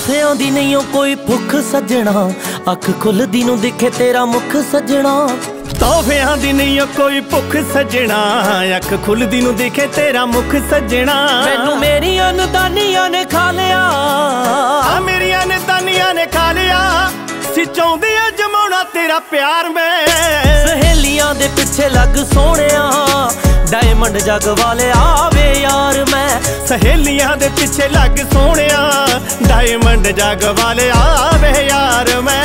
ਤੋਹਫਿਆਂ ਦੀ ਨਹੀਂ ਓ ਕੋਈ ਭੁੱਖ ਸੱਜਣਾ, ਅੱਖ ਖੁੱਲਦੀ ਨੂੰ ਦਿਖੇ ਤੇਰਾ ਮੁਖ ਸੱਜਣਾ। ਤੋਹਫਿਆਂ ਦੀ ਨਹੀਂ ਓ ਕੋਈ ਭੁੱਖ ਸੱਜਣਾ, ਅੱਖ ਖੁੱਲਦੀ ਨੂੰ ਦਿਖੇ ਤੇਰਾ ਮੁਖ ਸੱਜਣਾ। ਮੈਨੂੰ ਮੇਰੀਆਂ ਨਦਾਨੀਆਂ ਨੇ ਖਾ ਲਿਆ, ਆ ਮੇਰੀਆਂ ਨਦਾਨੀਆਂ ਨੇ ਖਾ ਲਿਆ, ਸੀ ਚਾਹੁੰਦੀ ਆ ਜਮਾਉਣਾ ਤੇਰਾ ਪਿਆਰ ਮੈਂ। ਸਹੇਲੀਆਂ ਦੇ ਪਿੱਛੇ ਲੱਗ ਸੋਹਣਿਆ, ਡਾਇਮੰਡ ਜੱਗ ਵਾਲੇ ਆਵੇ ਯਾਰ ਮੈਂ। ਸਹੇਲੀਆਂ ਦੇ ਪਿੱਛੇ ਲੱਗ ਸੋਹਣਿਆ, ਡਾਇਮੰਡ ਜੱਗ ਵਾਲੇ ਆਵੇ ਯਾਰ ਮੈਂ।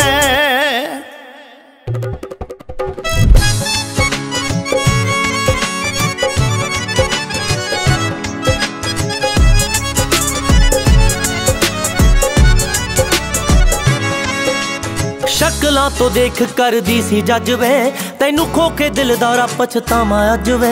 ਸ਼ਕਲਾਂ ਤੋਂ ਦੇਖ ਕਰਦੀ ਸੀ ਜੱਜ ਵੇ, ਤੈਨੂੰ ਖੋ ਕੇ ਦਿਲ ਦਾ ਪਛਤਾਵਾ ਅੱਜ ਵੇ।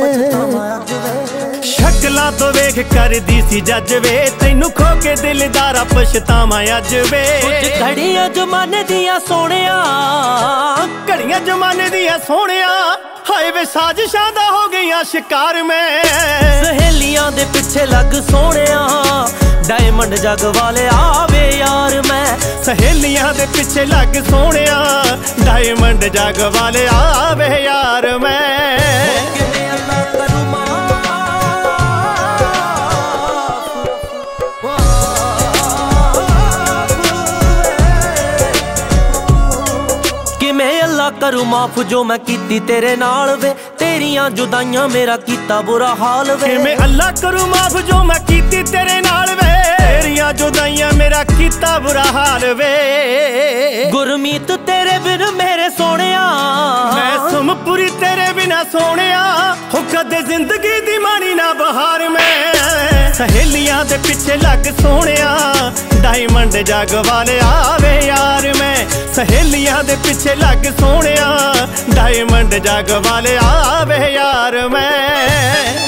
ਸ਼ਕਲਾਂ ਤੋਂ ਵੇਖ ਕਰਦੀ ਸੀ ਜੱਜ ਵੇ, ਤੈਨੂੰ ਖੋ ਕੇ ਦਿਲ ਦਾ ਪਛਤਾਵਾ ਅੱਜ ਵੇ। ਕੁਝ ਘੜੀਆਂ ਜ਼ਮਾਨੇ ਦੀਆਂ ਸੋਹਣਿਆ, ਘੜੀਆਂ ਜ਼ਮਾਨੇ ਦੀਆਂ ਸੋਹਣਿਆ, ਹਾਏ ਵੇ ਸਾਜ਼ਿਸ਼ਾਂ ਦਾ ਹੋ ਗਈਆਂ ਸ਼ਿਕਾਰ ਮੈਂ। ਸਹੇਲੀਆਂ ਦੇ ਪਿੱਛੇ ਲੱਗ ਸੋਹਣਿਆ, ਡਾਇਮੰਡ ਜੱਗ ਵਾਲੇ ਆਵੇ ਯਾਰ ਮੈਂ। ਸਹੇਲੀਆਂ ਦੇ ਪਿੱਛੇ ਲੱਗ ਸੋਹਣਿਆ, ਡਾਇਮੰਡ ਜੱਗ ਵਾਲੇ ਆਵੇ ਯਾਰ ਮੈਂ। ਕਿਵੇਂ ਅੱਲਾ ਕਰੂ ਮਾਫ, ਕਿਵੇਂ ਅੱਲਾ ਕਰੂ ਮਾਫ ਜੋ ਮੈਂ ਕੀਤੀ ਤੇਰੇ ਨਾਲ ਵੇ। ਤੇਰੀਆਂ ਜੁਦਾਈਆਂ ਮੇਰਾ ਕੀਤਾ ਬੁਰਾ ਹਾਲ ਵੇ। ਕਿਵੇਂ ਅੱਲਾ ਕਰੂ ਮਾਫ ਜੋ ਮੈਂ ਕੀਤੀ ਤੇਰੇ ਨਾਲ ਵੇ। ਤੇਰੀਆਂ ਜੁਦਾਈਆਂ ਮੇਰਾ ਕੀਤਾ ਬੁਰਾ ਹਾਲ ਵੇ। ਗੁਰਮੀਤ ਤੇਰੇ ਬਿਨ ਮੇਰੇ ਸੋਹਣਿਆ, ਮੈਂ ਸੁਮਪੁਰੀ ਤੇਰੇ ਬਿਨਾ ਸੋਹਣਿਆ, ਹੋ ਕਦੇ ਜ਼ਿੰਦਗੀ ਦੀ ਮਾਣੀ ਨਾ ਬਹਾਰ ਮੈਂ। ਸਹੇਲੀਆਂ ਦੇ ਪਿੱਛੇ ਲੱਗ ਸੋਹਣਿਆ, ਡਾਇਮੰਡ ਜੱਗ ਵਾਲੇ ਆਵੇ ਯਾਰ ਮੈਂ। ਸਹੇਲੀਆਂ ਦੇ ਪਿੱਛੇ ਲੱਗ ਸੋਹਣਿਆ, ਡਾਇਮੰਡ ਜੱਗ ਵਾਲੇ ਆਵੇ ਯਾਰ ਮੈਂ।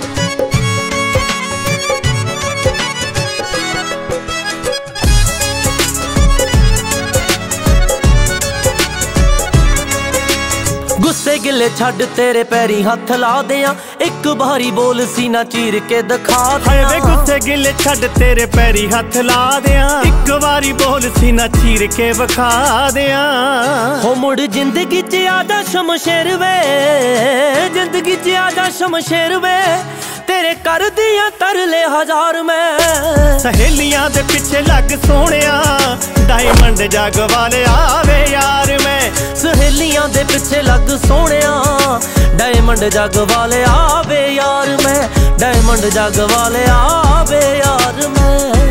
ਗੁੱਸੇ ਗਿੱਲੇ ਛੱਡ ਤੇਰੇ ਪੈਰੀ ਹੱਥ ਲਾ ਦਿਆਂ, ਇੱਕ ਵਾਰੀ ਬੋਲ ਸੀਨਾ ਚੀਰ ਕੇ ਦਿਖਾ ਦਿਆਂ। ਹਾਏ ਵੇ ਗੁੱਸੇ ਗਿੱਲੇ ਛੱਡ ਤੇਰੇ ਪੈਰੀ ਹੱਥ ਲਾ ਦਿਆਂ, ਇੱਕ ਵਾਰੀ ਬੋਲ ਸੀਨਾ ਚੀਰ ਕੇ ਵਿਖਾ ਦਿਆਂ। ਹੋ ਮੁੜ ਜ਼ਿੰਦਗੀ 'ਚ ਆ ਜਾ ਸ਼ਮਸ਼ੇਰ ਵੇ, ਜ਼ਿੰਦਗੀ 'ਚ ਆ ਜਾ ਸ਼ਮਸ਼ੇਰ ਵੇ, ਤੇਰੇ ਕਰਦੀਆਂ ਤਰਲੇ ਹਜ਼ਾਰ ਮੈਂ। ਸਹੇਲੀਆਂ ਦੇ ਪਿੱਛੇ ਲੱਗ ਸੋਹਣਿਆ, ਡਾਇਮੰਡ ਜੱਗ ਵਾਲੇ ਆਵੇ ਯਾਰ ਮੈਂ। ਸਹੇਲੀਆਂ ਦੇ ਪਿੱਛੇ ਲੱਗ ਸੋਹਣਿਆ, ਡਾਇਮੰਡ ਜੱਗ ਵਾਲੇ ਆਵੇ ਯਾਰ ਮੈਂ। ਡਾਇਮੰਡ ਜੱਗ ਵਾਲੇ ਆਵੇ ਯਾਰ ਮੈਂ।